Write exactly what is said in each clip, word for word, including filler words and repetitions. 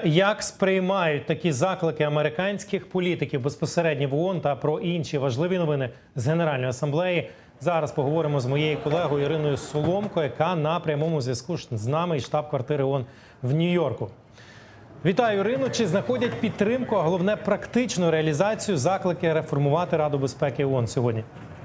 Як сприймають такі заклики американських політиків безпосередньо в ООН та про інші важливі новини з Генеральної асамблеї? Зараз поговоримо з моєю колегою Іриною Соломко, яка на прямому зв'язку з нами із штаб-квартири ООН в Нью-Йорку. Вітаю, Ірино. Чи знаходять підтримку, а головне практичну реалізацію заклики реформувати Раду безпеки ООН сьогодні?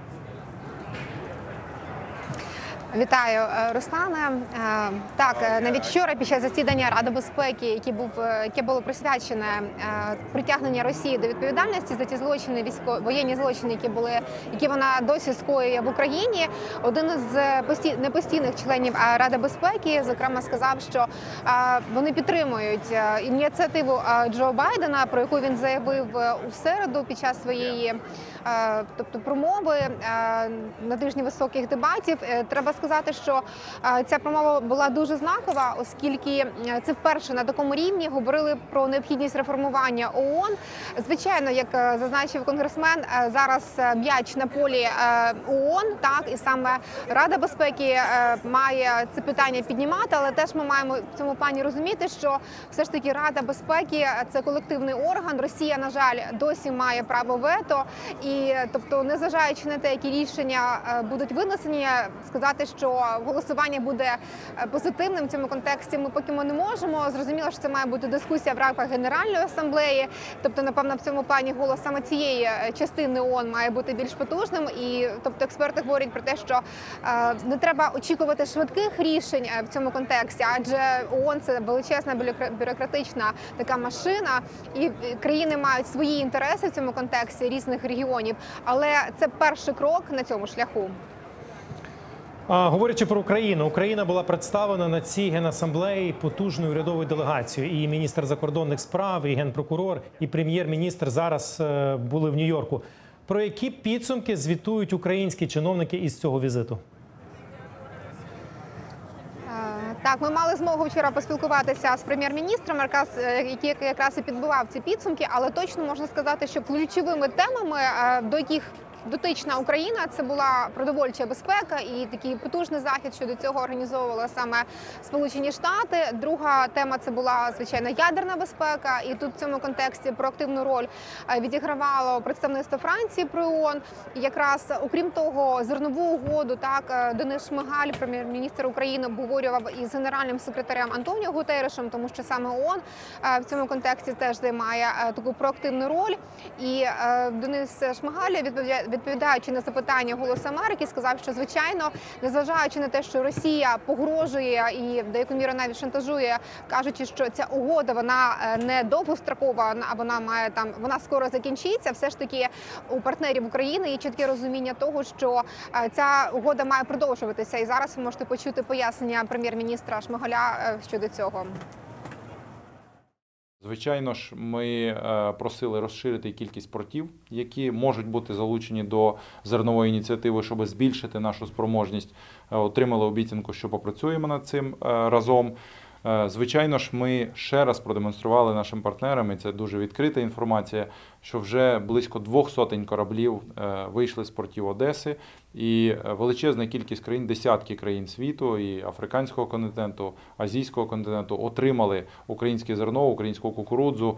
Вітаю, Руслане. Так, навіть вчора під час засідання Ради безпеки, яке був яке було присвячене притягнення Росії до відповідальності за ті злочини, військові воєнні злочини, які були, які вона досі скоює в Україні, один із пості... непостійних членів Ради безпеки, зокрема, сказав, що вони підтримують ініціативу Джо Байдена, про яку він заявив у середу під час своєї, тобто, промови на тижні високих дебатів. Треба сказати, що ця промова була дуже знакова, оскільки це вперше на такому рівні говорили про необхідність реформування ООН. Звичайно, як зазначив конгресмен, зараз м'яч на полі ООН, так, і саме Рада безпеки має це питання піднімати, але теж ми маємо в цьому плані розуміти, що все ж таки Рада безпеки – це колективний орган. Росія, на жаль, досі має право вето, і, тобто, незважаючи на те, які рішення будуть винесені, сказати, що голосування буде позитивним в цьому контексті, ми поки ми не можемо. Зрозуміло, що це має бути дискусія в рамках Генеральної асамблеї. Тобто, напевно, в цьому плані голос саме цієї частини ООН має бути більш потужним. І, тобто, експерти говорять про те, що е, не треба очікувати швидких рішень в цьому контексті, адже ООН – це величезна бюрократична така машина, і країни мають свої інтереси в цьому контексті різних регіонів. Але це перший крок на цьому шляху. А, говорячи про Україну, Україна була представлена на цій генасамблеї потужною урядовою делегацією. І міністр закордонних справ, і генпрокурор, і прем'єр-міністр зараз е, були в Нью-Йорку. Про які підсумки звітують українські чиновники із цього візиту? Так, ми мали змогу вчора поспілкуватися з прем'єр-міністром, який якраз і підбивав ці підсумки, але точно можна сказати, що ключовими темами, до яких дотична Україна, це була продовольча безпека, і такий потужний захід щодо цього організовували саме Сполучені Штати. Друга тема – це була, звичайно, ядерна безпека, і тут в цьому контексті проактивну роль відігравало представництво Франції при ООН. І якраз, окрім того, зернову угоду, так, Денис Шмигаль, прем'єр-міністр України, обговорював із генеральним секретарем Антоніо Гутеррішем, тому що саме ООН в цьому контексті теж займає таку проактивну роль. І Денис Шмигаль, відповідає відповідаючи на запитання «Голосу Америки», сказав, що, звичайно, незважаючи на те, що Росія погрожує і в деяку міру навіть шантажує, кажучи, що ця угода, вона не довгострокова, а вона має там, вона скоро закінчиться, все ж таки у партнерів України є чітке розуміння того, що ця угода має продовжуватися. І зараз ви можете почути пояснення прем'єр-міністра Шмигаля щодо цього. Звичайно ж, ми просили розширити кількість портів, які можуть бути залучені до зернової ініціативи, щоб збільшити нашу спроможність. Отримали обіцянку, що попрацюємо над цим разом. Звичайно ж, ми ще раз продемонстрували нашим партнерам, і це дуже відкрита інформація, що вже близько двох сотень кораблів вийшли з портів Одеси, і величезна кількість країн, десятки країн світу, і африканського континенту, азійського континенту отримали українське зерно, українську кукурудзу.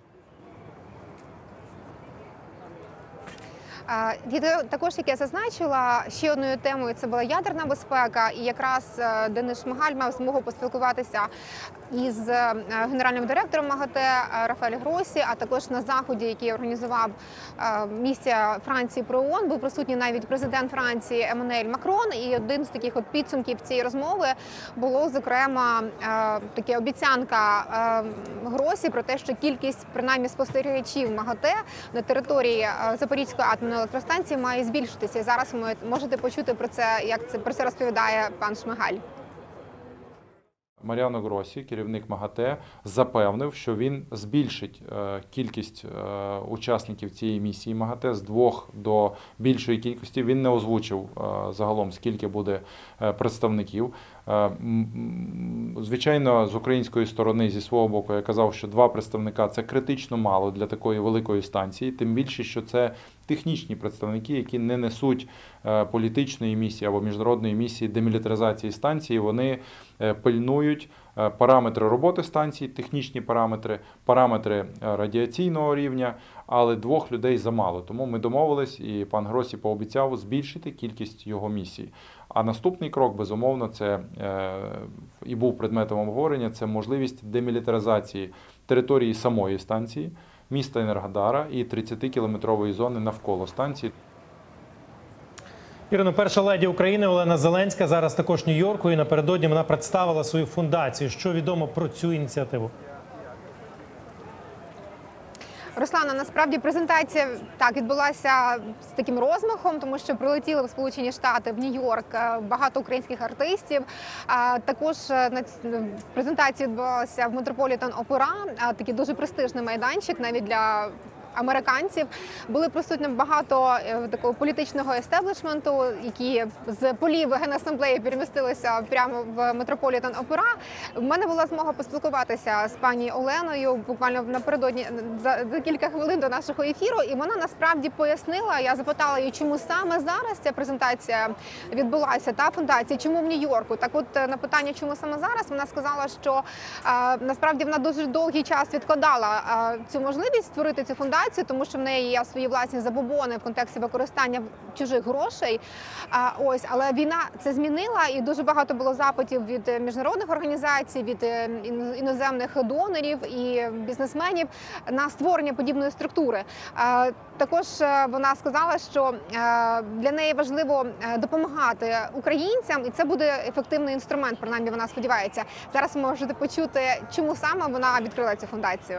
Також, як я зазначила, ще одною темою це була ядерна безпека, і якраз Денис Шмигаль мав змогу поспілкуватися із генеральним директором МАГАТЕ Рафаель Гросі, а також на заході, який організував місія Франції при ООН, був присутній навіть президент Франції Еммануель Макрон, і один з таких от підсумків цієї розмови було, зокрема, така обіцянка Гросі про те, що кількість, принаймні, спостерігачів МАГАТЕ на території Запорізької атомної електростанції має збільшитися. І зараз ви можете почути про це, як це про це розповідає пан Шмигаль. Маріано Гросі, керівник МАГАТЕ, запевнив, що він збільшить кількість учасників цієї місії МАГАТЕ з двох до більшої кількості. Він не озвучив загалом, скільки буде представників. Звичайно, з української сторони, зі свого боку, я казав, що два представника – це критично мало для такої великої станції, тим більше, що це технічні представники, які не несуть політичної місії або міжнародної місії демілітаризації станції, вони пильнують е, параметри роботи станції, технічні параметри, параметри е, радіаційного рівня, але двох людей замало. Тому ми домовились, і пан Гросі пообіцяв збільшити кількість його місій. А наступний крок, безумовно, це е, і був предметом обговорення, це можливість демілітаризації території самої станції, міста Енергодара і тридцятикілометрової зони навколо станції. Ірино, перша леді України Олена Зеленська зараз також в Нью-Йорку, і напередодні вона представила свою фундацію. Що відомо про цю ініціативу? Руслана, насправді презентація так відбулася з таким розмахом, тому що прилетіли в Сполучені Штати, в Нью-Йорк багато українських артистів. А також презентація відбулася в Метрополітен Опера, такий дуже престижний майданчик навіть для американців. Були присутні багато такого політичного естеблішменту, які з полів Генасамблеї перемістилися прямо в Метрополітен Опера. В мене була змога поспілкуватися з пані Оленою буквально напередодні за, за кілька хвилин до нашого ефіру, і вона насправді пояснила, я запитала її, чому саме зараз ця презентація відбулася, та фундація, чому в Нью-Йорку. Так от на питання, чому саме зараз, вона сказала, що а, насправді вона дуже довгий час відкладала а, цю можливість створити цю фундацію, тому що в неї є свої власні забобони в контексті використання чужих грошей. А, ось, але війна це змінила, і дуже багато було запитів від міжнародних організацій, від іноземних донорів і бізнесменів на створення подібної структури. А, також вона сказала, що для неї важливо допомагати українцям, і це буде ефективний інструмент, принаймні вона сподівається. Зараз ви можете почути, чому саме вона відкрила цю фундацію.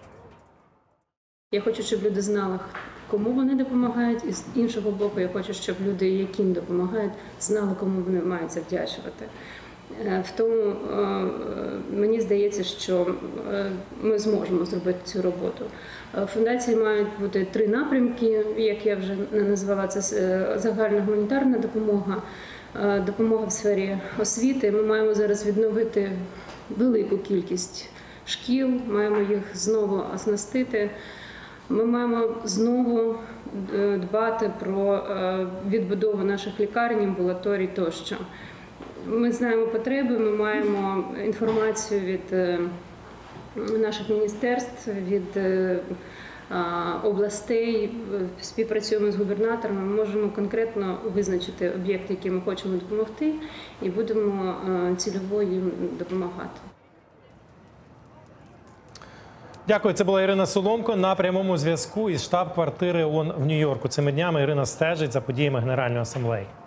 Я хочу, щоб люди знали, кому вони допомагають, і з іншого боку, я хочу, щоб люди, яким допомагають, знали, кому вони мають завдячувати. В тому мені здається, що ми зможемо зробити цю роботу. В фундації мають бути три напрямки, як я вже назвала, це загальна гуманітарна допомога, допомога в сфері освіти. Ми маємо зараз відновити велику кількість шкіл, маємо їх знову оснастити. Ми маємо знову дбати про відбудову наших лікарень, амбулаторій тощо. Ми знаємо потреби, ми маємо інформацію від наших міністерств, від областей, співпрацюємо з губернаторами, ми можемо конкретно визначити об'єкти, які ми хочемо допомогти, і будемо цільово їм допомагати. Дякую. Це була Ірина Соломко на прямому зв'язку із штаб-квартири ООН в Нью-Йорку. Цими днями Ірина стежить за подіями Генеральної асамблеї.